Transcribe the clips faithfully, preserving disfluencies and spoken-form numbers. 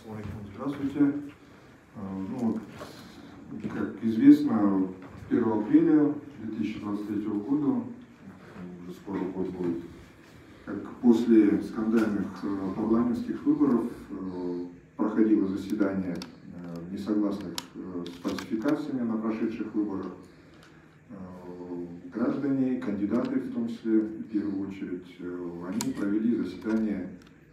Здравствуйте. Ну, как известно, первого апреля две тысячи двадцать третьего года, уже скоро год будет, как после скандальных парламентских выборов проходило заседание несогласных с фальсификациями на прошедших выборах. Граждане, кандидаты в том числе, в первую очередь, они провели заседание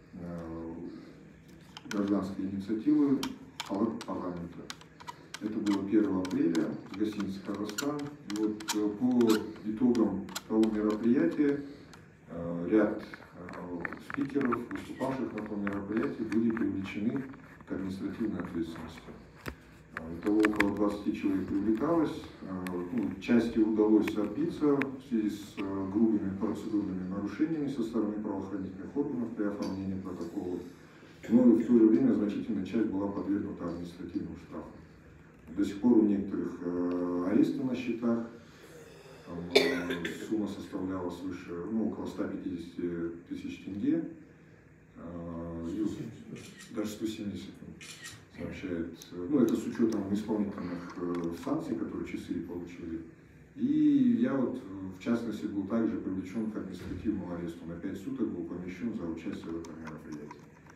гражданской инициативы парламента. Это было первого апреля в гостинице «Казахстан». И вот по итогам того мероприятия ряд спикеров, выступавших на том мероприятии, были привлечены к административной ответственности. Того около двадцати человек привлекалось. Ну, части удалось отбиться в связи с грубыми процедурными нарушениями со стороны правоохранительных органов при оформлении протокола. Но в то же время значительная часть была подвергнута административным штрафам. До сих пор у некоторых аресты на счетах. Сумма составляла свыше, ну, около ста пятидесяти тысяч тенге. Даже сто семьдесят сообщает. Ну, это с учетом исполнительных санкций, которые часы получили. И я вот, в частности, был также привлечен к административному аресту. На пять суток был помещен за участие в этом мероприятии.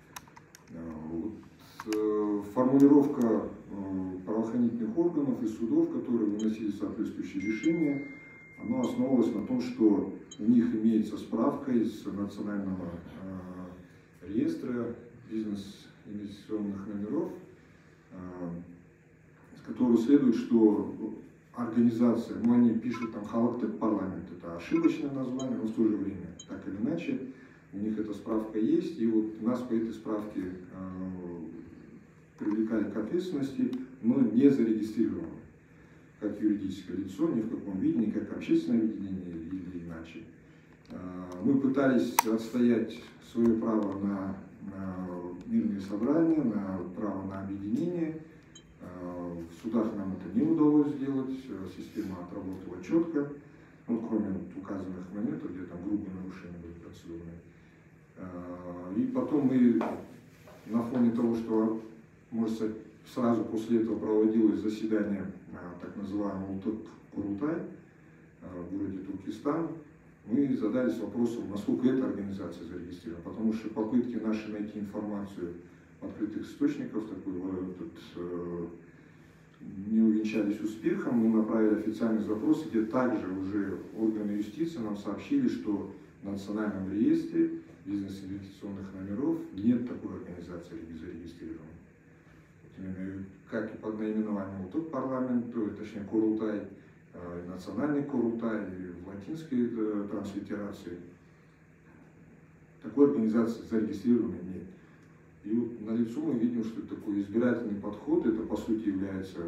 Вот, формулировка правоохранительных органов и судов, которые выносили соответствующие решения, она основывалась на том, что у них имеется справка из национального э, реестра бизнес-инвестиционных номеров, э, с которого следует, что организация, ну они пишут там Халактык парламент, это ошибочное название, но в то же время, так или иначе, у них эта справка есть, и вот нас по этой справке э, привлекали к ответственности, но не зарегистрированы как юридическое лицо, ни в каком виде, ни как общественное объединение или иначе. Э, мы пытались отстоять свое право на, на мирные собрания, на право на объединение. Э, в судах нам это не удалось сделать, система отработала четко, ну, кроме вот указанных моментов, где там грубые нарушения были процедурные. И потом мы на фоне того, что, может сказать, сразу после этого проводилось заседание так называемого Ултык-Курултай в городе Туркестан, мы задались вопросом, насколько эта организация зарегистрирована, потому что попытки наши найти информацию в открытых источниках такой, этот, не увенчались успехом. Мы направили официальный запрос, где также уже органы юстиции нам сообщили, что в национальном реестре бизнес-инвестиционных номеров нет такой организации зарегистрированной. Как и под наименованием тот парламент, точнее Курултай, национальный Курултай, в латинской транслитерации, такой организации зарегистрированной нет. И вот на лицо мы видим, что такой избирательный подход, это по сути является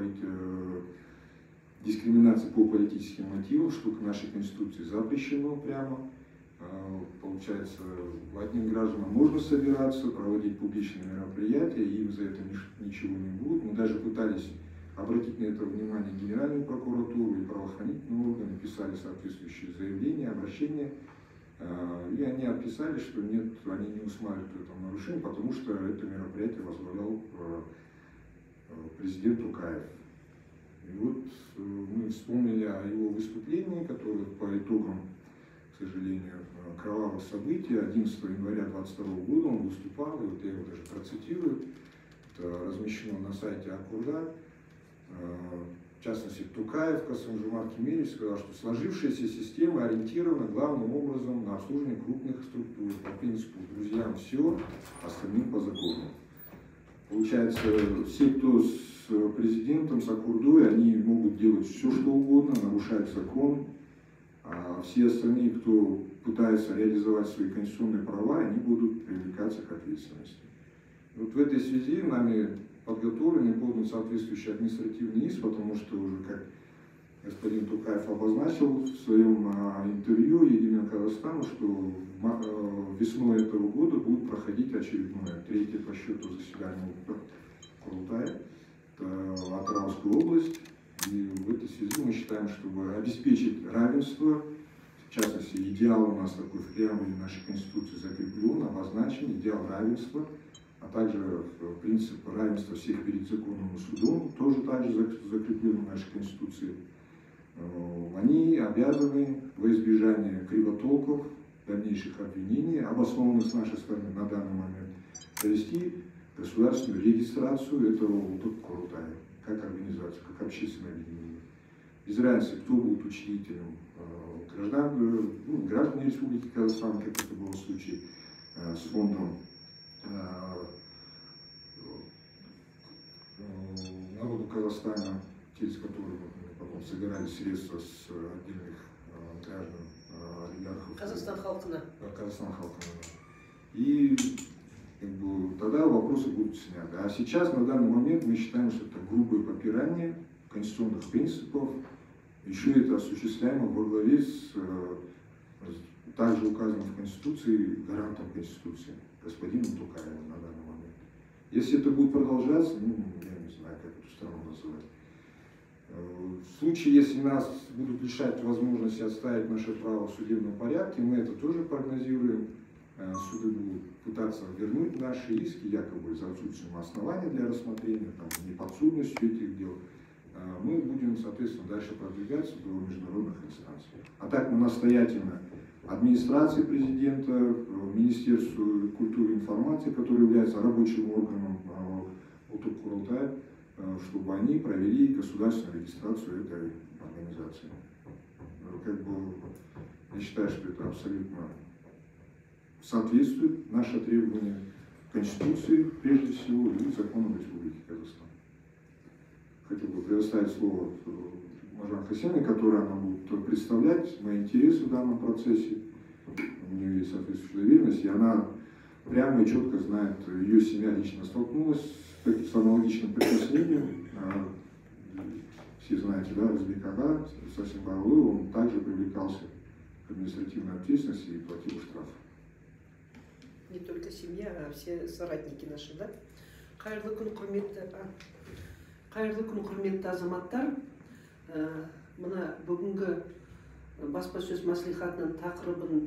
дискриминацией по политическим мотивам, что к нашей Конституции запрещено прямо. Получается, одним гражданам можно собираться, проводить публичные мероприятия, и им за это ничего не будет. Мы даже пытались обратить на это внимание Генеральную прокуратуру и правоохранительные органы, писали соответствующие заявления, обращения. И они отписали, что нет, они не усматривают в этом нарушении, потому что это мероприятие возглавлял президент Токаев. И вот мы вспомнили о его выступлении, которое по итогам, к сожалению, кровавых событий, одиннадцатого января две тысячи двадцать второго года он выступал, и вот я его даже процитирую, это размещено на сайте Акурда. В частности, Токаев Касым-Жомарт Кемелевич сказал, что сложившаяся система ориентирована главным образом на обслуживание крупных структур по принципу «друзьям все, остальным по закону». Получается, все, кто с президентом, с Акурдой, они могут делать все, что угодно, нарушать закон, а все остальные, кто пытается реализовать свои конституционные права, они будут привлекаться к ответственности. Вот в этой связи нами подготовлен и подан соответствующий административный иск, потому что уже, как господин Токаев обозначил в своем а, интервью Егемен Казахстану, что а, весной этого года будет проходить очередное, третье по счету заседание Курултая, это Атырауская область. И в этой связи мы считаем, чтобы обеспечить равенство, в частности, идеал у нас такой в преамбуле нашей Конституции закреплен, обозначен идеал равенства а также принцип равенства всех перед законом и судом, тоже также закреплен в нашей Конституции. Они обязаны во избежание кривотолков, дальнейших обвинений, обоснованных с нашей стороны на данный момент, провести государственную регистрацию этого Ултук-Курултая как организацию, как общественное объединение. Без разницы, кто будет учредителем, граждан, ну, граждане Республики Казахстан, как это было в случае с фондом народу Казахстана, через который мы потом собирали средства с отдельных граждан, олигархов. Казахстан халкына. Казахстан халкына. И как бы, тогда вопросы будут сняты. А сейчас, на данный момент, мы считаем, что это грубое попирание конституционных принципов. Еще это осуществляемо во главе с, также указанным в Конституции, гарантом Конституции, господином Токаевым на данный момент. Если это будет продолжаться, ну, я не знаю, как эту страну называть. В случае, если нас будут лишать возможности отставить наше право в судебном порядке, мы это тоже прогнозируем. Суды будут пытаться вернуть наши иски, якобы за отсутствием основания для рассмотрения, там, неподсудностью этих дел. Мы будем, соответственно, дальше продвигаться до международных инстанций. А так мы настоятельно администрации президента, Министерству культуры и информации, которое является рабочим органом Ултук-Курултая, чтобы они провели государственную регистрацию этой организации. Как бы, я считаю, что это абсолютно соответствует наше требование Конституции, прежде всего, и законам Республики Казахстан. Хотел бы предоставить слово Маржан Хасеновне, которая она будет представлять мои интересы в данном процессе. У нее есть соответствующая доверенность, и она прямо и четко знает, ее семья лично столкнулась с аналогичным притеснением. Все знаете, да, Разбек Ага, совсем Барулы, он также привлекался к административной ответственности и платил штраф. Не только семья, а все соратники наши, да? Қайырлы күн, құрметті, қайырлы күн, құрметті азаматтар. Мына бүгінгі баспасөз мәслихатының тақырыбын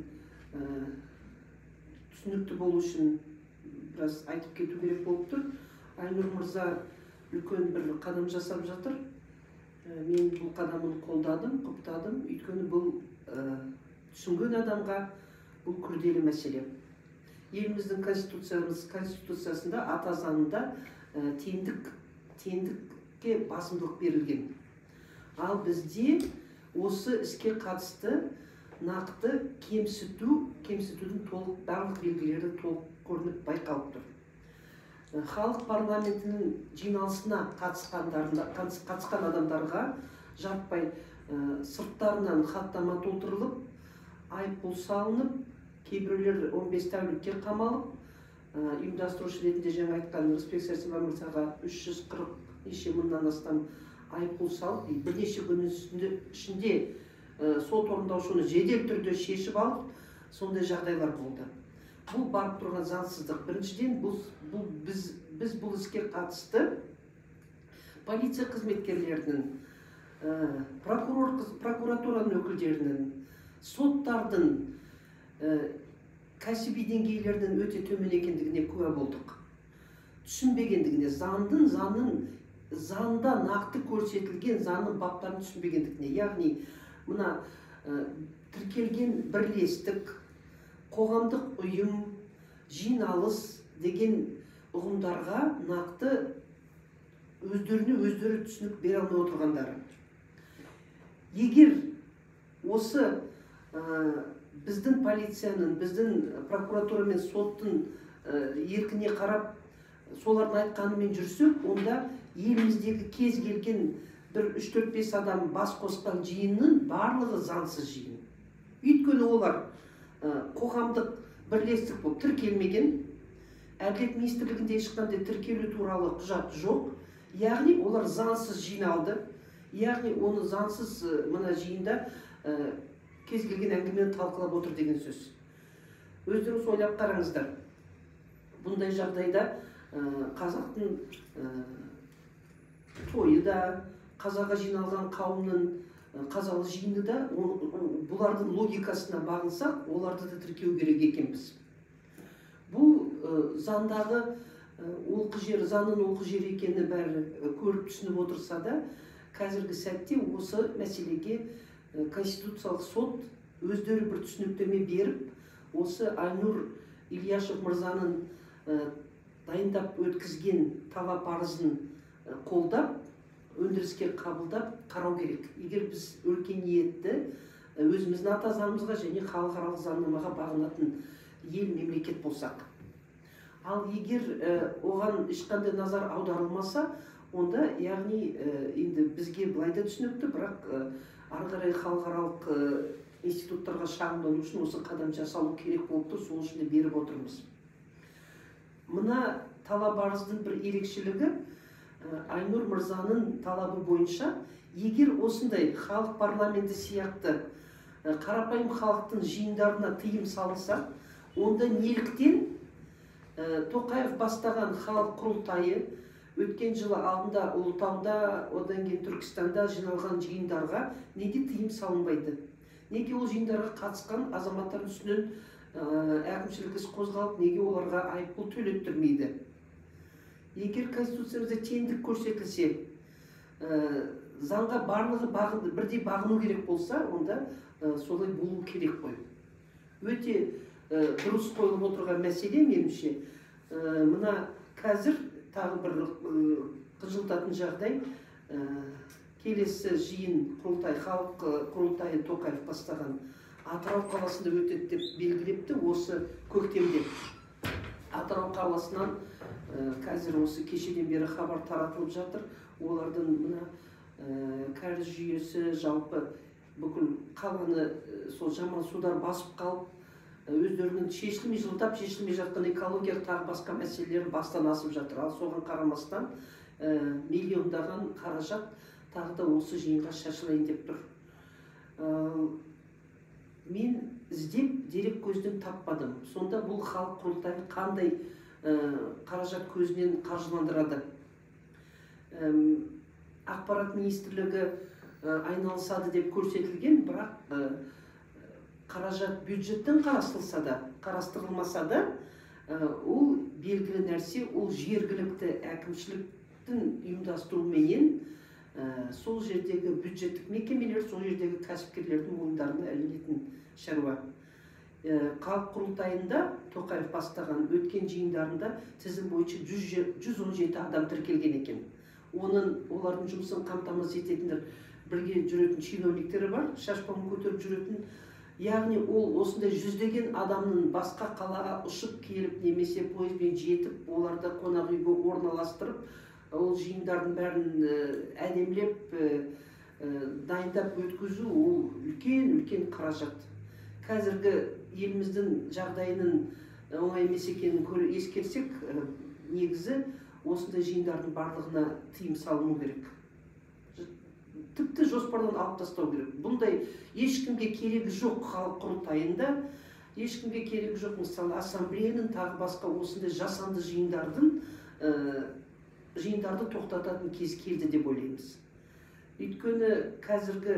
түсінікті болу үшін біраз айтып кету керек болып тұр. Айнұр мырза үлкен бір қадам жасап жатыр. Мен бұл қадамын қолдадым, құптадым. Өйткені бұл түсінген адамға бұл күрделі мәселе. Еліміздің конституциясында, ата заңында теңдік, теңдікке басымдылық берілген. Ал бізде осы іске қатысты нақты кемсіту, кемсітудің толық барлық белгілері толық көрініп байқалып тұр. Халық парламентінің жиналысына қатысқан адамдарға жаппай сырттарынан хаттама толтырылып, айыппұл салынып, кейбіреулер он бес тәулікке қамалып, ұйымдастырушы ретінде жаңа айтқан Рысбек Сәрсенбай мырзаға үш жүз қырық неше мыңнан астам айыппұл салып, бірнеше күн ішінде сот орындаушыны жедел түрде шешіп алып, сондай жағдайлар болды. Бұл барып тұрған заңсыздық. Біріншіден, біз бұл іске қатысты полиция қызметкерлерінің, прокуратураның өкілдерінің, соттардың кәсіби деңгейлердің өте төмен екендігіне куә болдық. Түсінбегендігіне, заңдың, заңның, заңда нақты көрсетілген заңның баптарын түсінбегендігіне. Яғни, мына тіркелген бірлестік, қоғамдық ұйым, жиналыс деген ұғымдарға нақты өздеріне өздері түсінік бере алмай отырғандары. Егер осы біздің полицияның, біздің прокуратура мен соттың еркіне қарап, солардың айтқанымен жүрсек, онда еліміздегі кез келген бір үш төрт бес адам бас қосқан жиынның барлығы заңсыз жиын. Өйткені олар қоғамдық бірлестік болып тіркелмеген, Әділет министрлігінде ешқандай тіркелу туралы құжат жоқ. Яғни олар заңсыз жиналды. Яғни оны заңсыз мына жиында кез келген әңгімені талқылап отыр деген сөз. Өздеріңіз ойлап қараңыздар. Бұндай жағдайда қазақтың тойы да, қазаға жиналған қауымның қазалы жиыны да, бұлардың логикасына бағынсақ, оларды да тіркеу керек екенбіз. Бұл заңдағы олқы жер, заңның олқы жер екені бәрі көріп түсініп отырса да, қазіргі сәтте осы мәселеге Конституциялық сот өздері бір түсініктеме беріп, осы Айнұр Ильяшев мырзаның дайындап өткізген талап арызын қолдап, өндіріске қабылдап қарау керек. Егер біз өркениетті өзіміздің ата заңымызға және халықаралық заңнамаға бағынатын ел мемлекет болсақ. Ал егер оған ешқандай назар аударылмаса, онда яғни енді бізге былай да түсінікті, бірақ ары қарай халықаралық институттарға шағымдану үшін осы қадам жасалу керек болып тұр, сол үшін де беріп отырмыз. Мына талап арыздың бір ерекшелігі, Айнұр мырзаның талабы бойынша, егер осындай халық парламенті сияқты қарапайым халықтың жиындарына тыйым салынса, онда неліктен Тоқаев бастаған халық құрылтайы өткен жылы алдында Ұлытауда, одан кейін Түркістанда жиналған жиындарға неге тыйым салынбайды? Неге ол жиындарға қатысқан азаматтар үстінен әкімшілік іс қозғалып, неге оларға айыппұл төлеттірмейді? Егер Конституциямызда теңдік көрсетілсе, заңға барлығы бірдей бағыну керек болса, онда солай болу керек қой. Өте дұрыс қойылып отырған мәселе меніңше. Мына қазір тағы бір қынжылтатын жағдай, келесі жиын құрылтай, халық құрылтайы Тоқаев бастаған Атырау қаласында өтеді деп белгілепті, осы көктемде. Атырау қаласынан қазір осы кешеден бері хабар таратылып жатыр. Олардың мына кәріз жүйесі, жалпы бүкіл қаланы сол жаман судар басып қалып, өздерінің шешілмей, жылдап шешілмей жатқан экологиялық тағы басқа мәселелер бастан асып жатыр. Ал соған қарамастан миллиондаған қаражат тағы да осы жиынға шашылайын деп тұр. Мен іздеп дерек көзден таппадым. Сонда бұл халық құрылтайы қандай қаражат көзінен қаржыландырады? Ақпарат министрлігі айналысады деп көрсетілген, бірақ қаражат бюджеттен қарастырылса да, қарастырылмаса да, ол белгілі нәрсе, ол жергілікті әкімшіліктің ұйымдастыруменен сол жердегі бюджеттік мекемелер, сол жердегі кәсіпкерлердің мойындарына ілінетін шаруа. Халық құрылтайында Тоқаев бастаған өткен жиындарында тізім бойынша жүз он жеті адам тіркелген екен. Оның олардың жұмысын қамтамасыз ететіндер бірге жүретін чиновниктері бар, шашбауын көтеріп жүретін. Яғни ол осындай жүздеген адамның басқа қалаға ұшып келіп, немесе пойызбен жетіп, оларды қонақ үйге орналастырып, ол жиындардың бәрін әдемілеп, дайындап өткізу, ол үлкен-үлкен қаражат. Қазіргі еліміздің жағдайының оңай емес екенін ескерсек, негізі осындай жиындардың барлығына тыйым салыну керек. Тіпті жоспардан алып тастау керек. Бұндай ешкімге керегі жоқ халық құрылтайында, ешкімге керегі жоқ, мысалы ассамблеяның тағы басқа осындай жасанды жиындардың жиындарды тоқтататын кез келді деп ойлаймыз. Өйткені қазіргі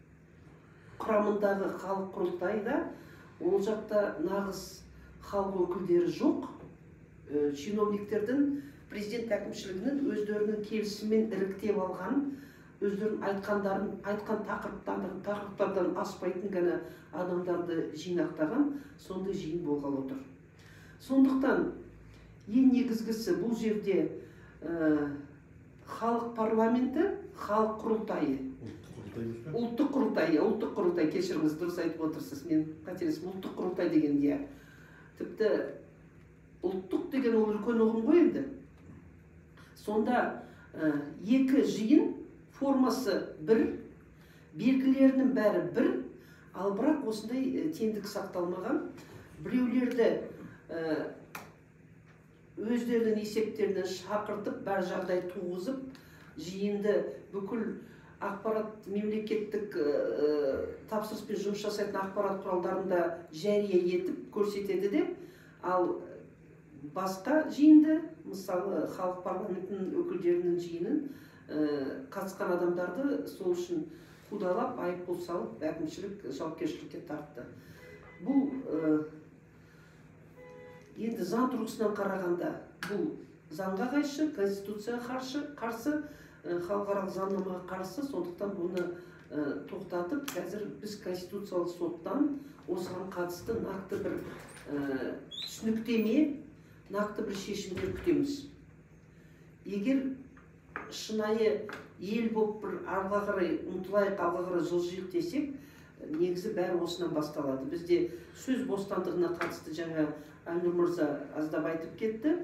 құрамындағы халық құрылтайда ол жақта нағыз халық өкілдері жоқ. Чиновниктердің президент әкімшілігінің өздерінің келісіммен іріктеп алған, өздерінің айтқандарын, айтқан тақырыптардан аспайтын ғана адамдарды жинақтаған, сондай жиын болғалы отыр. Сондықтан ең негізгісі бұл жерде халық парламенті, халық құрылтайы. Ұлттық құрылтай, ұлттық құрылтай, кешіріңіз, дұрыс айтып отырсыз, мен қателесім, ұлттық құрылтай деген не? Тіпті ұлттық деген ол үлкен ұғым ғой енді. Сонда екі жиын формасы бір, белгілерінің бәрі бір, ал бірақ осындай теңдік сақталмаған. Біреулерді өздерінің есептерінен шақыртып, бәр жағдай туғызып, жиынды бүкіл ақпарат мемлекеттік тапсырыспен жұмыс жасайтын ақпарат құралдарында жария етіп көрсетеді де, ал басқа жиынды, мысалы халық парламентінің өкілдерінің жиынын қатысқан адамдарды сол үшін қудалап, айыппұл салып, әкімшілік жауапкершілікке тартты. Бұл енді заң тұрғысынан қарағанда, бұл заңға қайшы, конституцияға қарсы, қарсы халықаралық заңнамаға қарсы. Сондықтан бұны тоқтатып, қазір біз конституциялық соттан осыған қатысты нақты бір түсініктеме, нақты бір шешімдер күтеміз. Егер шынайы ел болып бір алға қарай ұмтылайық, алға қарай жылжиық десек, негізі бәрі осынан басталады. Бізде сөз бостандығына қатысты жаңа Айнұр мырза аздап айтып кетті.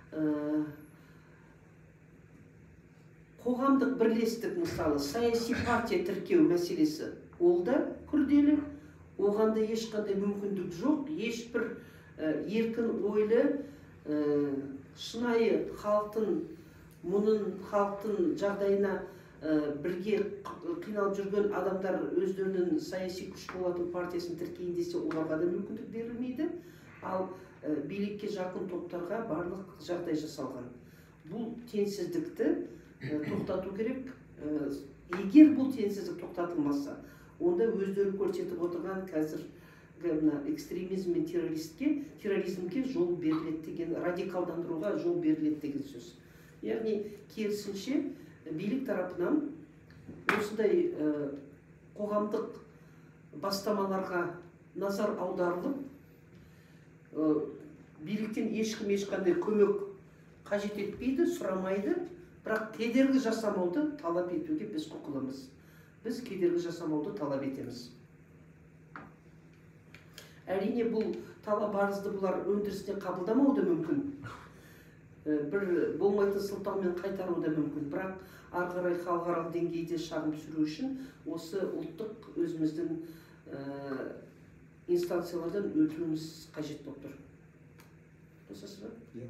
Қоғамдық бірлестік, мысалы, саяси партия тіркеу мәселесі, ол да күрделі. Оған да ешқандай мүмкіндік жоқ. Ешбір еркін ойлы, шынайы халықтың мұнын, халықтың жағдайына бірге қиналып жүрген адамдар өздерінің саяси күш болатын партиясын тіркейін десе, оларға да мүмкіндік берілмейді. Ал билікке жақын топтарға барлық жағдай жасалған. Бұл теңсіздікті тоқтату керек. Егер бұл теңсіздік тоқтатылмаса, онда өздері көрсетіп отырған қазір экстремизм мен террористке, терроризмге жол беріледі деген, радикалдандыруға жол беріледі деген сөз. Яғни керісінше билік тарапынан осындай қоғамдық бастамаларға назар аударылып, биліктен ешкім ешқандай көмек қажет етпейді, сұрамайды, бірақ кедергі жасамауды талап етуге біз құқылымыз. Біз кедергі жасамауды талап етеміз. Әрине бұл талап арызды бұлар өндірісіне қабылдамауы мүмкін. Бір болмайтын сылтаумен қайтару да мүмкін. Бірақ ары қарай халықаралық деңгейде шағым түсіру үшін осы ұлттық өзіміздің инстанциялардан өтуіміз қажет болып тұр. Қосасыз ба?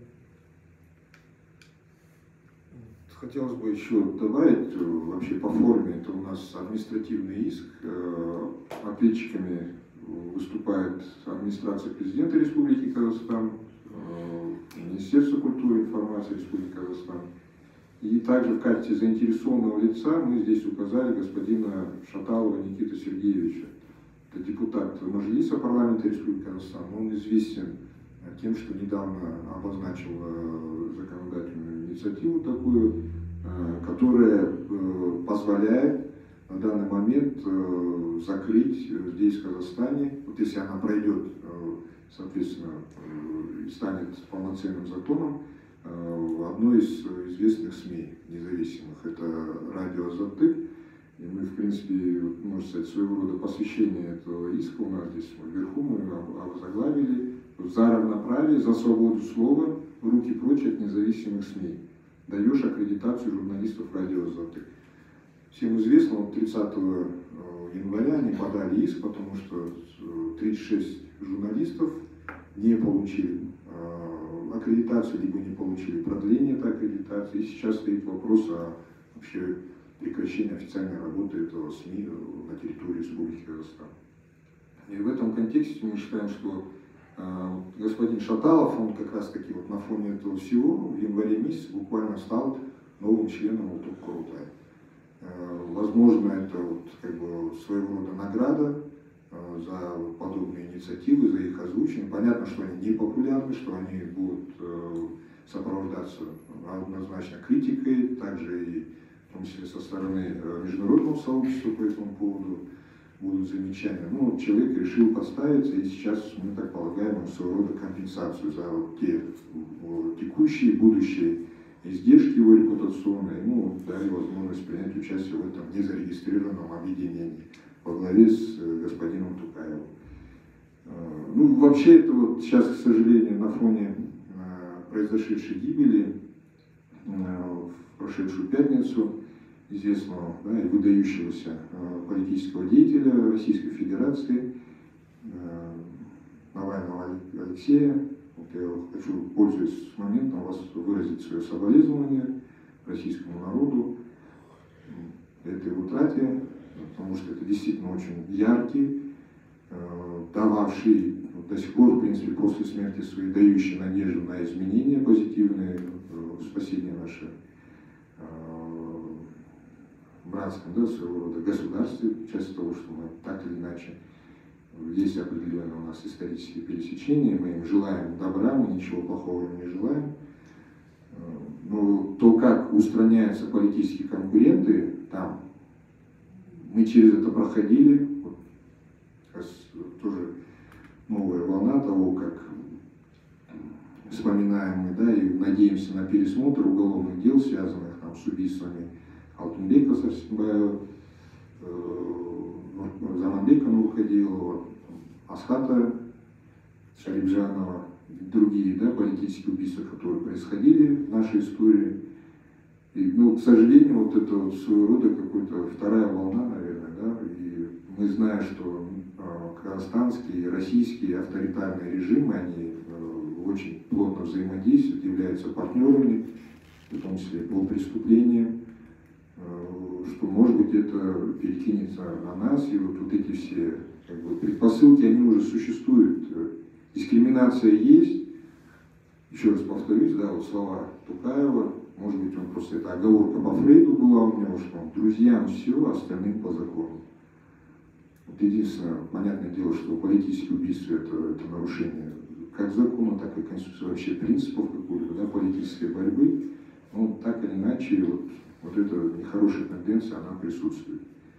Хотелось бы еще добавить, вообще по форме это у нас административный иск. Ответчиками выступает администрация президента Республики Казахстан, Министерство культуры и информации Республики Казахстан. И также в качестве заинтересованного лица мы здесь указали господина Шаталова Никита Сергеевича. Это депутат Мажилиса парламента Республики Казахстан. Он известен тем, что недавно обозначил законодательную инициативу такую, которая позволяет на данный момент закрыть здесь, в Казахстане, вот если она пройдет, соответственно, и станет полноценным законом, одной из известных СМИ независимых, это радио «Азаттык». И мы, в принципе, можно сказать, своего рода посвящение этого иска у нас здесь вверху мы озаглавили за равноправие, за свободу слова, руки прочь от независимых СМИ. Даешь аккредитацию журналистов радио «Азаттык». Всем известно, вот тридцатого января они подали иск, потому что тридцать шесть журналистов не получили аккредитацию, либо не получили продление этой аккредитации. И сейчас стоит вопрос о вообще прекращении официальной работы этого СМИ на территории Республики Казахстан. И в этом контексте мы считаем, что э, господин Шаталов, он как раз таки вот на фоне этого всего в январе месяце буквально стал новым членом Ултук Курултая. Э, возможно, это вот как бы своего рода награда за подобные инициативы, за их озвучивание. Понятно, что они не популярны, что они будут э, сопровождаться однозначно критикой, также и в том числе со стороны международного сообщества по этому поводу будут замечания. Но человек решил подставиться, и сейчас мы так полагаем своего рода компенсацию за вот те вот, текущие и будущие издержки его репутационные, ему дали возможность принять участие в этом незарегистрированном объединении во главе с господином Тукаевым. Ну, вообще, это вот сейчас, к сожалению, на фоне произошедшей гибели в прошедшую пятницу известного, да, и выдающегося политического деятеля Российской Федерации Навального Алексея, вот я хочу, пользуясь моментом, вас выразить свое соболезнование российскому народу этой утрате, потому что это действительно очень яркий, дававший до сих пор, в принципе, после смерти своей, дающий надежду на изменения позитивные в спасении нашей братском, да, своего рода государстве, часть того, что мы так или иначе, есть определенные у нас исторические пересечения, мы им желаем добра, мы ничего плохого им не желаем. Но то, как устраняются политические конкуренты там, мы через это проходили. Вот, сейчас тоже новая волна того, как вспоминаем мы, да, и надеемся на пересмотр уголовных дел, связанных там, с убийствами Алтынбека Сарсенбаева, э, Заманбека Нуркадилова, Асхата Шарипжанова, другие, да, политические убийства, которые происходили в нашей истории. И, ну, к сожалению, вот это вот своего рода какая-то вторая волна, наверное, да, и мы знаем, что э, казахстанские и российские авторитарные режимы, они э, очень плотно взаимодействуют, являются партнерами, в том числе по преступлениям, э, что, может быть, это перекинется на нас, и вот, вот эти все как бы, предпосылки, они уже существуют. Дискриминация есть, еще раз повторюсь, да, вот слова Тукаева, может быть, он просто, это оговорка по Фрейду была у него, что друзьям все, остальным по закону. Вот единственное, понятное дело, что политические убийства это, это нарушение как закона, так и конституции, вообще принципов какой-либо, да, политической борьбы. Но так или иначе, вот, вот эта нехорошая тенденция, она присутствует.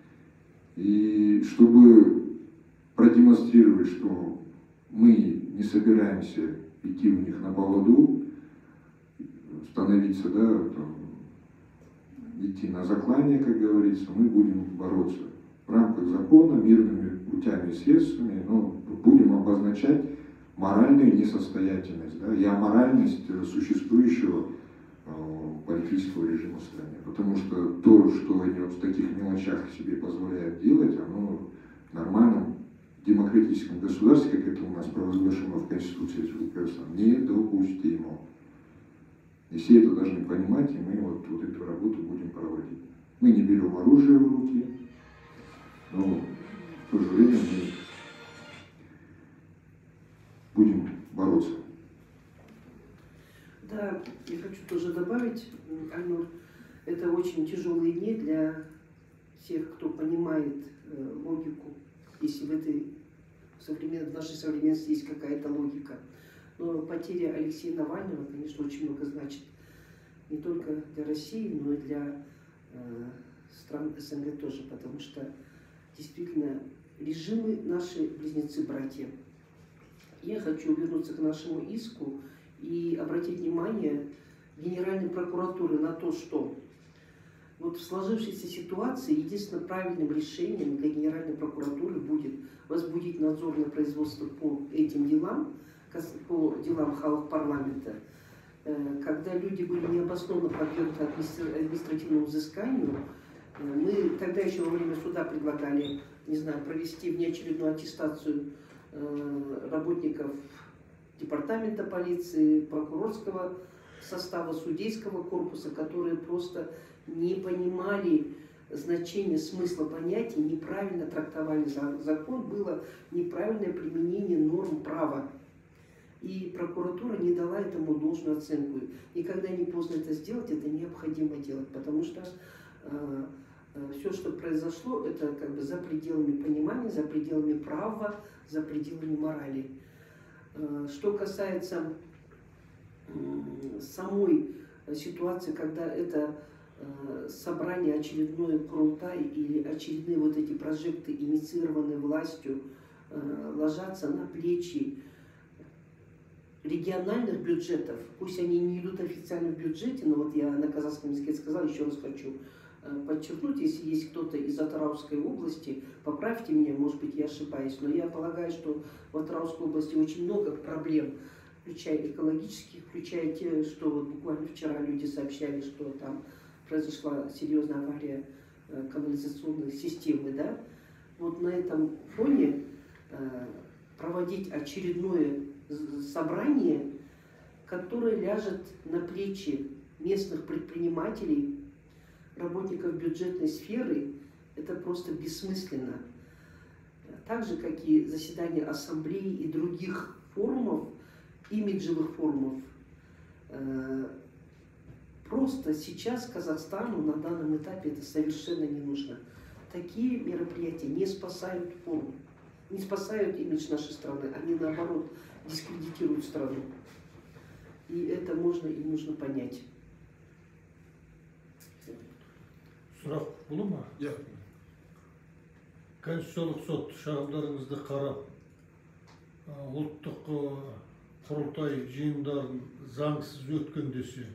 И чтобы продемонстрировать, что мы не собираемся идти у них на поводу, становиться, да, там, идти на заклание, как говорится, мы будем бороться в рамках закона, мирными путями и средствами, но будем обозначать моральную несостоятельность, да, и аморальность существующего э, политического режима в стране. Потому что то, что они вот в таких мелочах себе позволяют делать, оно в нормальном демократическом государстве, как это у нас провозглашено в Конституции Республики Казахстан, недопустимо. И все это должны понимать, и мы вот, вот эту работу будем проводить. Мы не берем оружие в руки, но в то же время мы будем бороться. Да, я хочу тоже добавить, Альнур, это очень тяжелые дни для тех, кто понимает э, логику, если в этой современ... в нашей современности есть какая-то логика. Но потеря Алексея Навального, конечно, очень много значит не только для России, но и для э, стран СНГ тоже, потому что действительно режимы наши близнецы-братья. Я хочу вернуться к нашему иску и обратить внимание Генеральной прокуратуры на то, что вот в сложившейся ситуации единственно правильным решением для Генеральной прокуратуры будет возбудить надзорное производство по этим делам, по делам Халық парламента, когда люди были необоснованно подвергнуты административному взысканию. Мы тогда еще во время суда предлагали, не знаю, провести внеочередную аттестацию работников департамента полиции, прокурорского состава, судейского корпуса, которые просто не понимали значение, смысла понятий, неправильно трактовали закон, было неправильное применение норм права. И прокуратура не дала этому должную оценку. И когда не поздно это сделать, это необходимо делать, потому что э, э, все, что произошло, это как бы за пределами понимания, за пределами права, за пределами морали. Э, что касается э, самой ситуации, когда это э, собрание, очередное Курултай или очередные вот эти прожекты, инициированные властью, э, ложатся на плечи региональных бюджетов, пусть они не идут официально в бюджете, но вот я на казахском языке сказала, еще раз хочу подчеркнуть, если есть кто-то из Атырауской области, поправьте меня, может быть, я ошибаюсь, но я полагаю, что в Атырауской области очень много проблем, включая экологических, включая те, что вот буквально вчера люди сообщали, что там произошла серьезная авария канализационной системы, да? Вот на этом фоне проводить очередное собрание, которое ляжет на плечи местных предпринимателей, работников бюджетной сферы, это просто бессмысленно. Так же, как и заседания ассамблеи и других форумов, имиджевых форумов. Просто сейчас Казахстану на данном этапе это совершенно не нужно. Такие мероприятия не спасают форум, не спасают имидж нашей страны, они наоборот дискредитируют страну. И это может можно и нужно понять. Сұрақ болу ма? Иә. Конституциялық сот шағымдарыңызды қарап, ұлттық құрылтай жиындарын заңсыз өткен десе,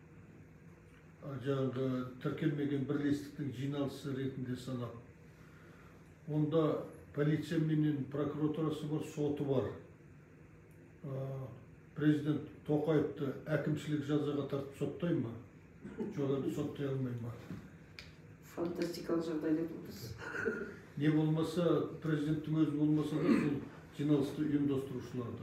жаңағы тіркелмеген бірлестіктің жиналысы ретінде санап, онда полиция менен прокуратурасы бар, соты бар. Президент Тоқаевты әкімшілік жазаға тартып соттай ма? Жоқ, енді соттай алмай ма? Фантастикалық жағдайда болдыңыз. Не болмаса, президенттің өзі болмаса да, сол жиналысты ұйымдастырушыларда.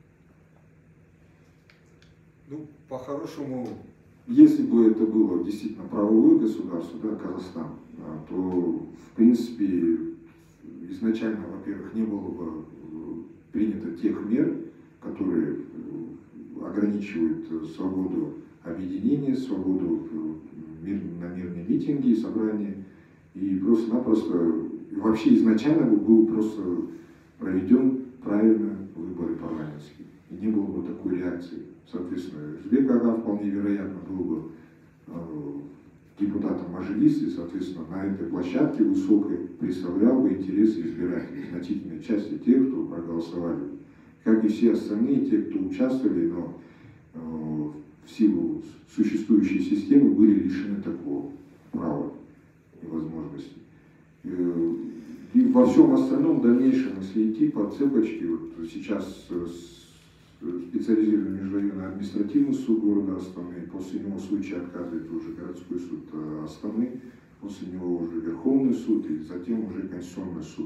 Ну, по-хорошему, если бы это было действительно правовое государство, да, Казахстан, то, в принципе, изначально, во-первых, не было бы принято тех мер, которые ограничивают свободу объединения, свободу на мирные митинги и собрания. И просто-напросто, вообще изначально был просто проведен правильно выборы парламентские. И не было бы такой реакции. Соответственно, Жбек Ага вполне вероятно был бы э, депутатом Мажилиса, и, соответственно, на этой площадке высокой представлял бы интересы избирателей, значительной части тех, кто проголосовали. Как и все остальные, те, кто участвовали, но э, в силу существующей системы были лишены такого права и возможности. Э, и во всем остальном, в дальнейшем, если идти по цепочке, вот сейчас специализированный межрайонный административный суд города Астаны, после него в случае отказывает уже городской суд Астаны, после него уже Верховный суд и затем уже Конституционный суд.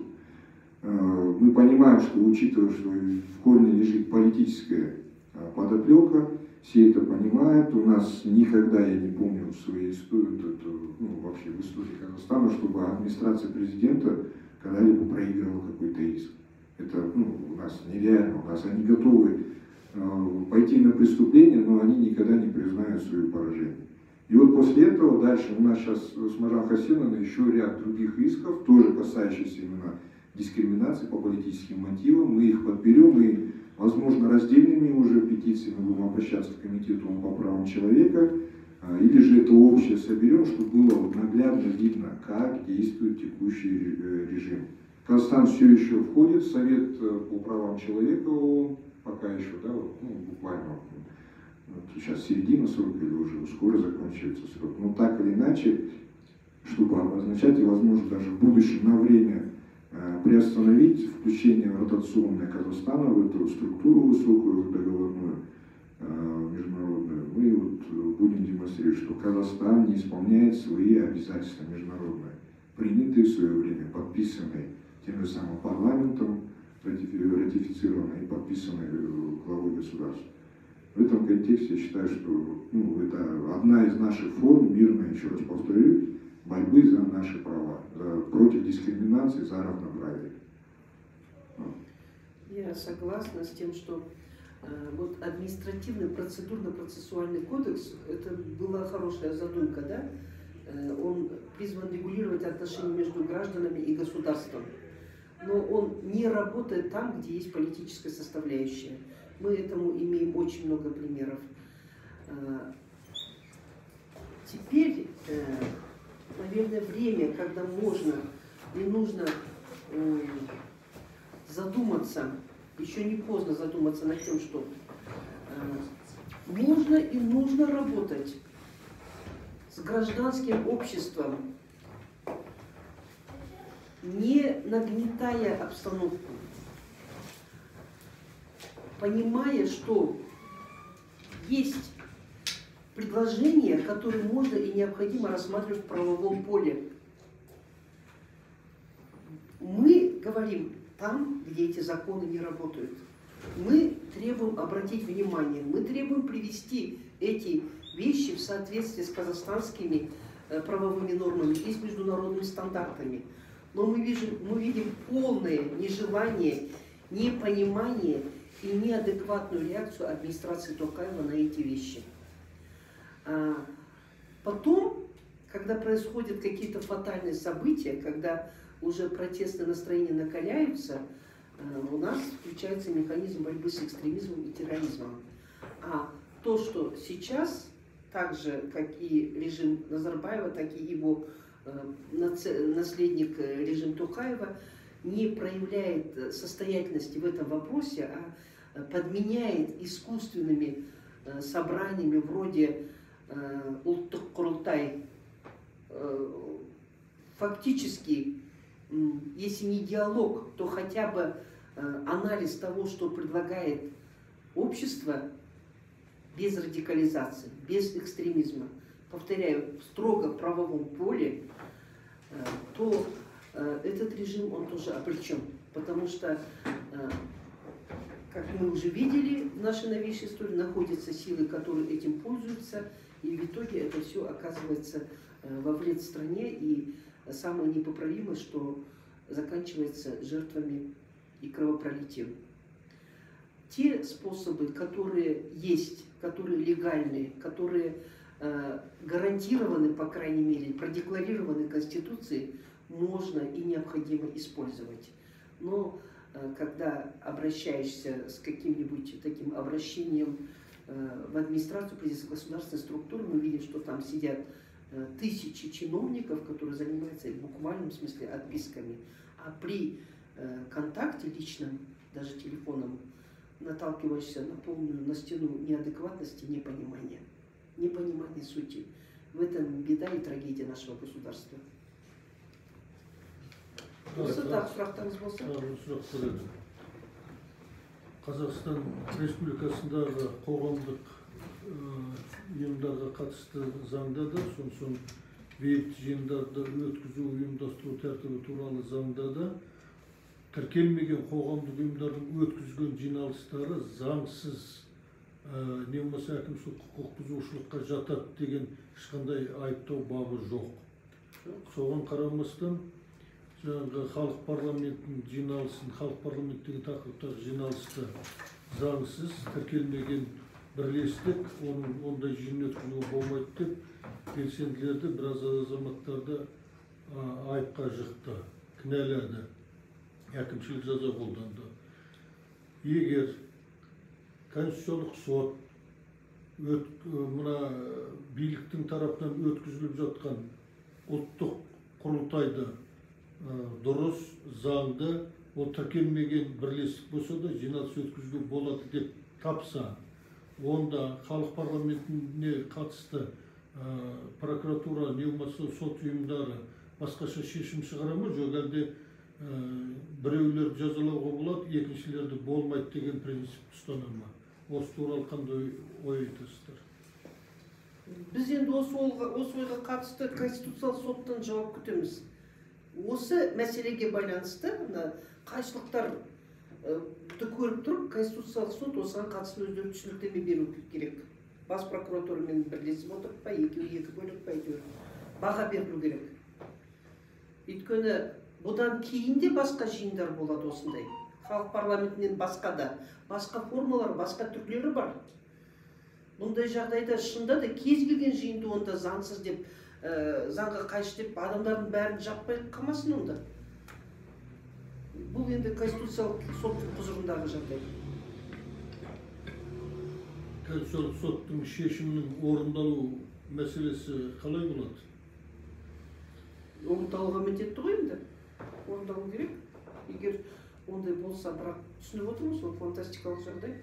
Мы понимаем, что, учитывая, что в корне лежит политическая подоплека, все это понимают. У нас никогда, я не помню в своей истории, ну, вообще в истории Казахстана, чтобы администрация президента когда-либо проигрывала какой-то иск. Это ну, у нас нереально. У нас они готовы э, пойти на преступление, но они никогда не признают свое поражение. И вот после этого дальше у нас сейчас с Маржан Хасеновной еще ряд других исков, тоже касающихся именно дискриминации по политическим мотивам. Мы их подберем и, возможно, раздельными уже петициями будем обращаться в комитет по правам человека, э, или же это общее соберем, чтобы было наглядно видно, как действует текущий режим. Казахстан все еще входит в Совет по правам человека ООН, пока еще, да, вот, ну, буквально вот, сейчас середина срока или уже скоро заканчивается срок. Но так или иначе, чтобы обозначать и, возможно, даже в будущем на время э, приостановить включение ротационное Казахстана в эту структуру высокую договорную э, международную, мы вот будем демонстрировать, что Казахстан не исполняет свои обязательства международные, принятые в свое время, подписанные тем же самым парламентом, ратифицированной и подписанной главой государства. В этом контексте я считаю, что ну, это одна из наших форм мирной, еще раз повторю, борьбы за наши права, за, против дискриминации, за равноправие. Я согласна с тем, что э, вот административный процедурно-процессуальный кодекс, это была хорошая задумка, да? Э, он призван регулировать отношения между гражданами и государством. Но он не работает там, где есть политическая составляющая. Мы этому имеем очень много примеров. Теперь, наверное, время, когда можно и нужно задуматься, еще не поздно задуматься над тем, что можно и нужно работать с гражданским обществом, не нагнетая обстановку, понимая, что есть предложения, которые можно и необходимо рассматривать в правовом поле. Мы говорим там, где эти законы не работают. Мы требуем обратить внимание, мы требуем привести эти вещи в соответствии с казахстанскими правовыми нормами и с международными стандартами. Но мы видим, мы видим полное нежелание, непонимание и неадекватную реакцию администрации Токаева на эти вещи. А потом, когда происходят какие-то фатальные события, когда уже протестные настроения накаляются, у нас включается механизм борьбы с экстремизмом и терроризмом. А то, то, что сейчас, так же, как и режим Назарбаева, так и его наследник режим Токаева, не проявляет состоятельности в этом вопросе, а подменяет искусственными собраниями вроде Улттук Курултай. Фактически, если не диалог, то хотя бы анализ того, что предлагает общество, без радикализации, без экстремизма, повторяю, в строго правовом поле, то этот режим, он тоже обречен. Потому что, как мы уже видели в нашей новейшей истории, находятся силы, которые этим пользуются, и в итоге это все оказывается во вред стране, и самое непоправимое, что заканчивается жертвами и кровопролитием. Те способы, которые есть, которые легальные, которые э, гарантированы, по крайней мере, продекларированы Конституцией, можно и необходимо использовать. Но э, когда обращаешься с каким-нибудь таким обращением э, в администрацию, в государственной структуры, мы видим, что там сидят э, тысячи чиновников, которые занимаются в буквальном смысле отписками. А при э, контакте личном, даже телефоном, наталкиваешься на полную, на стену неадекватности, непонимания, непонимания сути. В этом беда и трагедия нашего государства. Осы так, сұрақтарыңыз болса. Сұрақ қояды. Қазақстан Республикасындағы қоғамдық ұйымдарға қатысты заңда да, сосын бейбіт жиындарды өткізу, ұйымдастыру тәртібі туралы заңда да тіркелмеген қоғамдық ұйымдардың өткізген жиналыстары заңсыз, не болмаса әкімшілік құқық бұзушылыққа жатады деген ешқандай айыптау бабы жоқ. Соған қарамастан жаңағы халық парламентінің жиналысын, халық парламенттегі тақырыптағы жиналысты заңсыз тіркелмеген бірлестік, оның ондай жиын өткізуге болмайды деп белсенділерді, біраз азаматтарды айыпқа жықты, кінәлады. Әкімшілік жаза қолданды. Егер Конституциялық сот мына биліктің тарапынан өткізіліп жатқан ұлттық құрылтайды дұрыс, заңды, ол тіркелмеген бірлестік болса да жиналыс өткізуге болады деп тапса, онда халық парламентіне қатысты прокуратура, не болмаса сот ұйымдары басқаша шешім шығара ма, жоқ әлде біреулерді жазалауға болады, екіншілерді болмайды деген принцип ұстана ма? Осы туралы қандай ой айтасыздар? Біз енді осы ойға қатысты Конституциялық соттан жауап күтеміз. Осы мәселеге байланысты қайшылықтарды көріп тұрып, Конституциялық сот осыған қатысты өздері түсініктеме беру керек. Бас прокуратурамен бірлесіп отырып па, екеуі екі бөлек па, әйтеуір баға берілу керек. Өйткені бұдан кейін де басқа жиындар болады осындай. Халық парламентінен басқа да, басқа формалар, басқа түрлері бар. Бұндай жағдайда шында да кез келген жиынды онда заңсыз деп, заңға қайшы деп, адамдардың бәрін жаппай қалмасын онда. Бұл енді Конституциялық соттың құзырындағы жағдай. Конституциялық соттың шешімінің орындалу мәселесі қалай болады? Орындалуға міндетті ғой енді. Орындалу керек. Егер ондай болса, бірақ түсініп отырмыз, ол фантастикалық жағдай.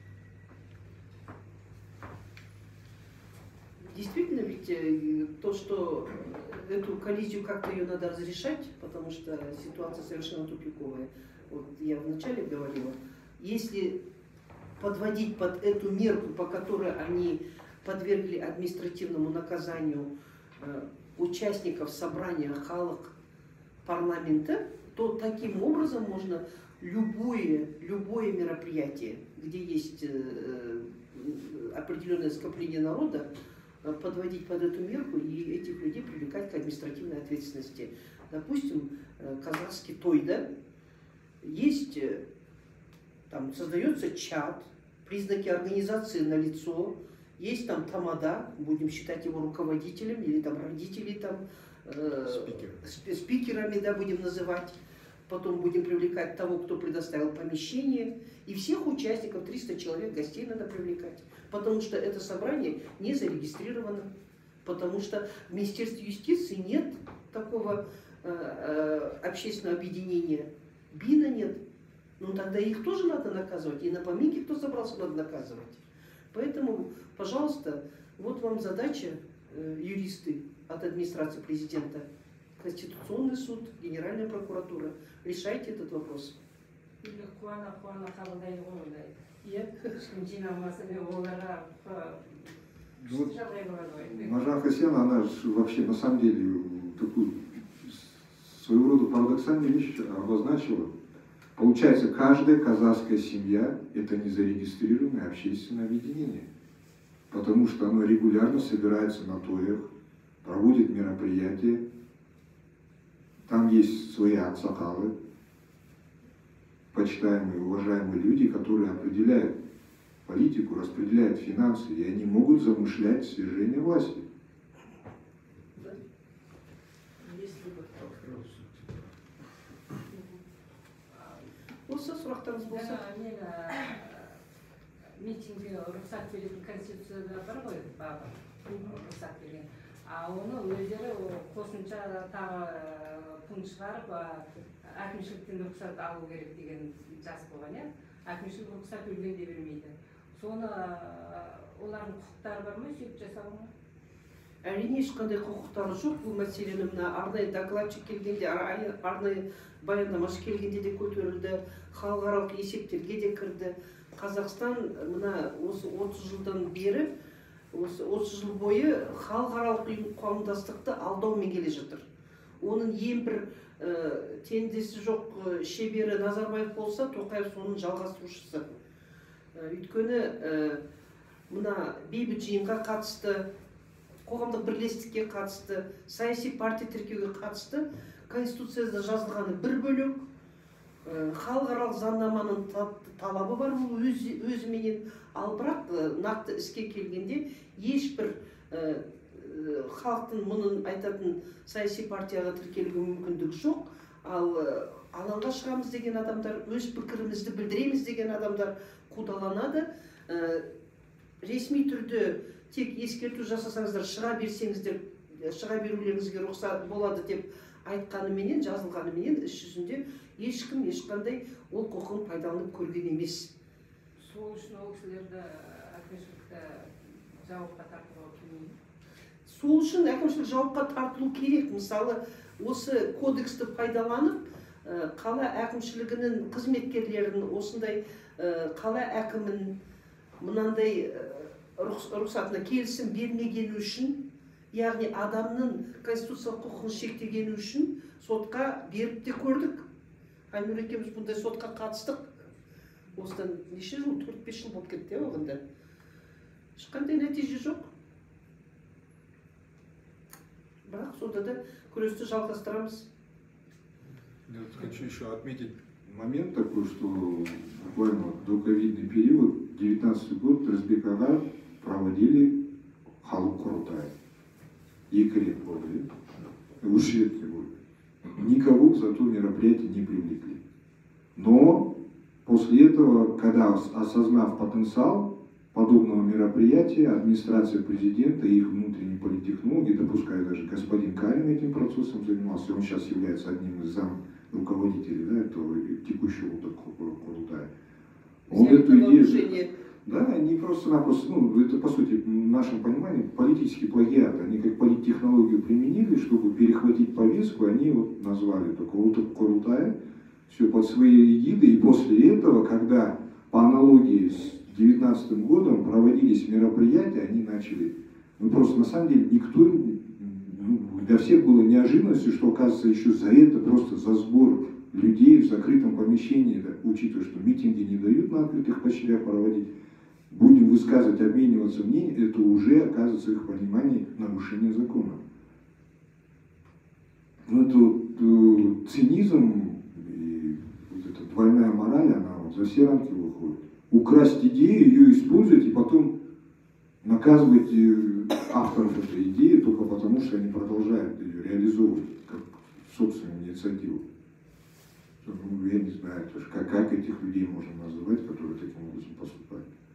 Действительно, ведь то, что эту коллизию как-то ее надо разрешать, потому что ситуация совершенно тупиковая. Вот я вначале говорила, если подводить под эту мерку, по которой они подвергли административному наказанию участников собрания халық парламента, то таким образом можно любое, любое мероприятие, где есть определенное скопление народа, подводить под эту мерку и этих людей привлекать к административной ответственности. Допустим, казахский тойда, есть, там создается чат, признаки организации налицо, есть там тамада, будем считать его руководителем, или там родители там, э, Спикер. спикерами, да, будем называть. потом будем привлекать того, кто предоставил помещение, и всех участников, триста человек, гостей надо привлекать, потому что это собрание не зарегистрировано, потому что в Министерстве юстиции нет такого э, э, общественного объединения, БИНа нет. Ну тогда их тоже надо наказывать, и на поминки, кто собрался, надо наказывать. Поэтому, пожалуйста, вот вам задача, э, юристы от администрации президента, Конституционный суд, Генеральная прокуратура. Решайте этот вопрос. Вот, Маржан Хасеновна, она же вообще на самом деле такую своего рода парадоксальную вещь обозначила. Получается, каждая казахская семья – это незарегистрированное общественное объединение, потому что оно регулярно собирается на тоях, проводит мероприятия, там есть свои аксакалы, почитаемые, уважаемые люди, которые определяют политику, распределяют финансы, и они могут замышлять свержение власти. Осы сұрақтарыңыз болса. Митинге рұқсат беретін конституцияда бар ғой, бабы рұқсат берген. А оны өздері қосымша тағы пункт шығарып, әкімшіліктен рұқсат алу керек деген жазып қойған, иә? Әкімшілік рұқсат өлгенде бермейді. Соны олардың құқықтары бар ма, сөйтіп жасауына? Әрине ешқандай құқықтары жоқ. Бұл мәселені мына арнайы докладчик келгенде, арнайы баяндамашы келгенде де көтерілді, халықаралық есептерге де кірді. Қазақстан мына осы отыз жылдан бері, осы отыз жыл бойы халықаралық қауымдастықты алдаумен келе жатыр. Оның ең бір теңдесі жоқ шебері Назарбаев болса, Тоқаев соның жалғастырушысы. Өйткені мына бейбіт жиынға қатысты, қоғамдық бірлестікке қатысты, саяси партия тіркеуге қатысты, Конституцияда жазылғаны бір бөлек, халықаралық заңнаманың талабы бар, бұл өзіменен, ал бірақ нақты іске келгенде ешбір халықтың мұнын айтатын саяси партияға тіркелуге мүмкіндік жоқ, ал алаңға шығамыз деген адамдар, өз пікірімізді білдіреміз деген адамдар қудаланады. Ресми түрде тек ескерту жасасаңыздар, шыға берсеңіздер, шыға берулеріңізге рұқсат болады деп айтқаныменен, жазылғаныменен іс жүзінде ешкім ешқандай ол құқығын пайдаланып көрген емес. Сол үшін ол кісілерді әкімшілікті жауапқа тартуға келмейді. Сол үшін әкімшілік жауапқа тартылу керек. Мысалы, осы кодексті пайдаланып, қала әкімшілігінің қызметкерлерін, осындай қала әкімін мынандай рұқсатына келісім бермегені үшін, яғни адамның конституциялық құқығын шектегені үшін сотқа беріп те көрдік. Айнұр екеуміз бұндай сотқа қатыстық. Осыдан неше жыл, төрт-бес жыл болып кетті оғында. Ешқандай нәтиже жоқ. Бірақ сонда да күресті жалғастырамыз. Я хочу еще отметить момент такой, что буквально до ковидный период, девятнадцатый год, Рызбек аға проводили халық құрылтай. Екі рет болды, уж редко болды. Никого за то мероприятие не привлекли. Но после этого, когда осознав потенциал подобного мероприятия, администрация президента и их внутренние политтехнологи, допуская даже господин Карин этим процессом занимался, он сейчас является одним из зам руководителей, да, этого текущего Курултая. Он эту идею... Да, они просто-напросто, ну, это по сути, в нашем понимании, политический плагиат. Они как политтехнологию применили, чтобы перехватить повестку, они вот назвали такого Курултая, все под свои эгиды. И после этого, когда по аналогии с девятнадцатым годом проводились мероприятия, они начали, ну просто на самом деле никто, ну, для всех было неожиданностью, что оказывается еще за это, просто за сбор людей в закрытом помещении, да, учитывая, что митинги не дают на открытых площадях проводить, будем высказывать, обмениваться мнением, это уже, оказывается, их понимание нарушение закона. Ну, это вот, цинизм и вот эта двойная мораль, она вот за все рамки выходит. Украсть идею, ее использовать и потом наказывать авторов этой идеи только потому, что они продолжают ее реализовывать как собственную инициативу. Ну, я не знаю, то есть как, как этих людей можно называть, которые таким образом поступают.